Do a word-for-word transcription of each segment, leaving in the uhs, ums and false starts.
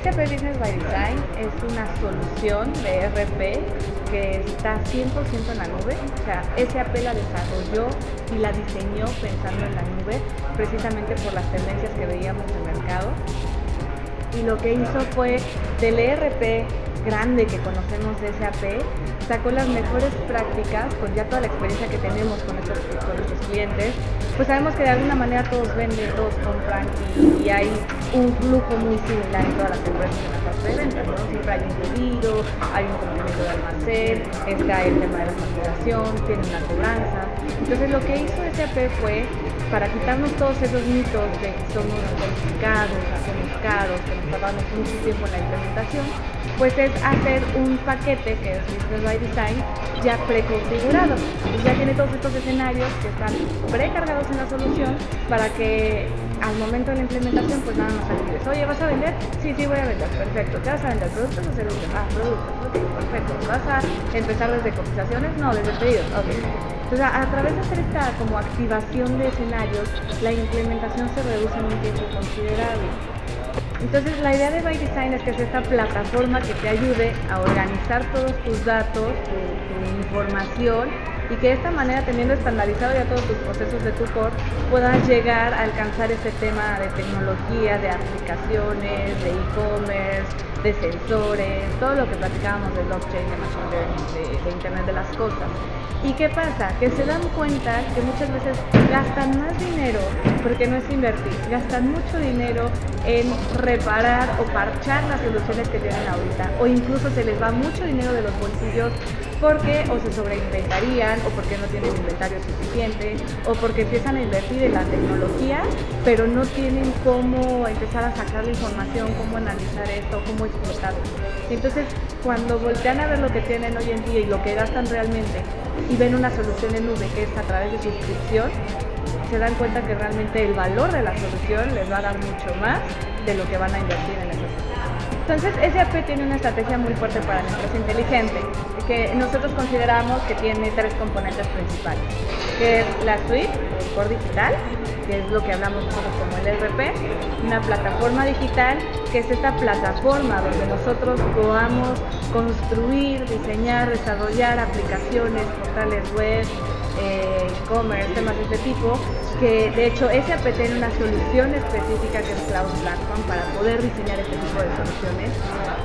S A P Business by Design es una solución de E R P que está cien por ciento en la nube. O sea, S A P la desarrolló y la diseñó pensando en la nube, precisamente por las tendencias que veíamos en el mercado. Y lo que hizo fue, del E R P grande que conocemos de S A P, sacó las mejores prácticas con ya toda la experiencia que tenemos con nuestros, con nuestros clientes. Pues sabemos que de alguna manera todos venden, todos compran y, y hay un flujo muy similar en todas las empresas en la parte de ventas, ¿no? Siempre hay un pedido, hay un cumplimiento de almacén, está el tema de la facturación, tiene una cobranza. Entonces lo que hizo S A P fue, para quitarnos todos esos mitos de que somos complicados, hacemos caros, que nos tardamos mucho tiempo en la implementación, pues es hacer un paquete que es Business by Design ya preconfigurado. Y ya tiene todos estos escenarios que están precargados en la solución para que al momento de la implementación pues nada más ayudes. Oye, ¿vas a vender? Sí, sí voy a vender, perfecto. ¿Qué vas a vender? ¿Productos o servicios? Ah, productos, ok, perfecto. ¿Vas a empezar desde cotizaciones? No, desde pedidos, ok. Entonces, a, a través de hacer esta como activación de escenarios, la implementación se reduce en un tiempo considerable. Entonces, la idea de By Design es que es esta plataforma que te ayude a organizar todos tus datos, tu, tu información, y que de esta manera, teniendo estandarizado ya todos tus procesos de tu core, puedas llegar a alcanzar este tema de tecnología, de aplicaciones, de e-commerce, de sensores, todo lo que platicábamos de blockchain, de machine learning, de, de Internet de las cosas. ¿Y qué pasa? Que se dan cuenta que muchas veces gastan más dinero, porque no es invertir, gastan mucho dinero en reparar o parchar las soluciones que tienen ahorita, o incluso se les va mucho dinero de los bolsillos porque o se sobreinventarían, o porque no tienen inventario suficiente, o porque empiezan a invertir en la tecnología, pero no tienen cómo empezar a sacar la información, cómo analizar esto, cómo explotarlo. Entonces, cuando voltean a ver lo que tienen hoy en día y lo que gastan realmente, y ven una solución en nube que es a través de suscripción, se dan cuenta que realmente el valor de la solución les va a dar mucho más de lo que van a invertir en eso. Entonces, S A P tiene una estrategia muy fuerte para la empresa inteligente, que nosotros consideramos que tiene tres componentes principales, que es la suite, el core digital, que es lo que hablamos nosotros como el E R P, una plataforma digital, que es esta plataforma donde nosotros podamos construir, diseñar, desarrollar aplicaciones, portales web, eh, e-commerce, temas de este tipo, que de hecho S A P tiene una solución específica que es Cloud Platform para poder diseñar este tipo de soluciones.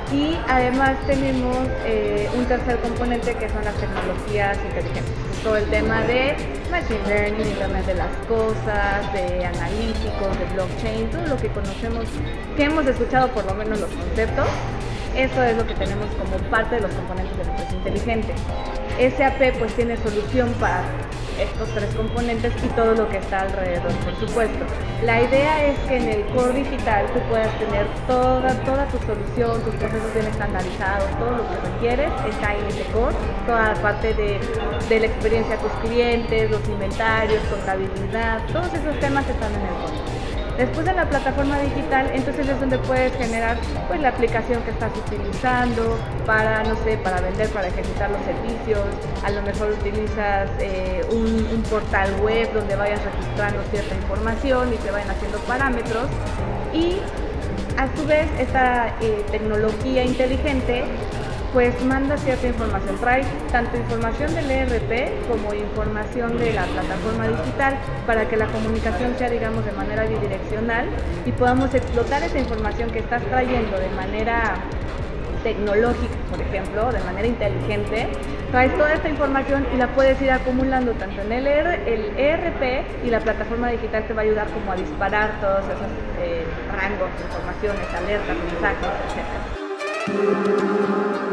Y además tenemos eh, un tercer componente que son las tecnologías inteligentes, todo el tema de machine learning, Internet de las cosas, de analíticos, de blockchain, todo lo que conocemos, que hemos escuchado por lo menos los conceptos. Eso es lo que tenemos como parte de los componentes de la empresa inteligente. S A P pues tiene solución para estos tres componentes y todo lo que está alrededor, por supuesto. La idea es que en el core digital tú puedas tener toda, toda tu solución, tus procesos bien estandarizados, todo lo que requieres está en ese core, toda la parte de, de la experiencia de tus clientes, los inventarios, contabilidad, todos esos temas están en el core. Después de la plataforma digital, entonces es donde puedes generar pues la aplicación que estás utilizando para, no sé, para vender, para ejecutar los servicios. A lo mejor utilizas eh, un, un portal web donde vayas registrando cierta información y se vayan haciendo parámetros. Y a su vez esta eh, tecnología inteligente pues manda cierta información, trae tanto información del E R P como información de la plataforma digital para que la comunicación sea, digamos, de manera bidireccional y podamos explotar esa información que estás trayendo de manera tecnológica, por ejemplo, de manera inteligente. Traes toda esta información y la puedes ir acumulando tanto en el, el E R P, y la plataforma digital te va a ayudar como a disparar todos esos eh, rangos, informaciones, alertas, mensajes, etcétera.